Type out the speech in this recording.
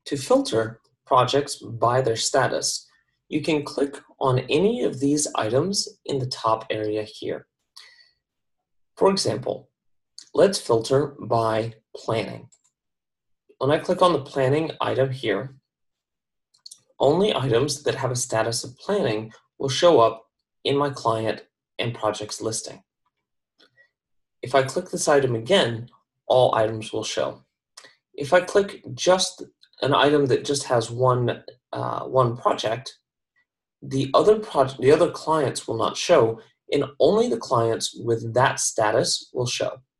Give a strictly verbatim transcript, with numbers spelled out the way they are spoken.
To filter projects by their status, you can click on any of these items in the top area here. For example, let's filter by planning. When I click on the planning item here, only items that have a status of planning will show up in my client and projects listing. If I click this item again, all items will show. If I click just an item that just has one, uh, one project, the other, the other clients will not show, and only the clients with that status will show.